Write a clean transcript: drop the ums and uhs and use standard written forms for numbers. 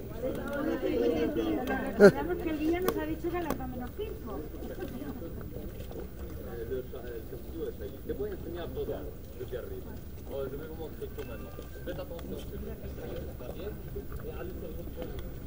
Recordamos que el guía nos ha dicho que le da menos tiempo. Te puoi enseñar todo desde arriba. O je vais vous montrer tout maintenant. Faites attention que le est bien et allez sur le contrôle.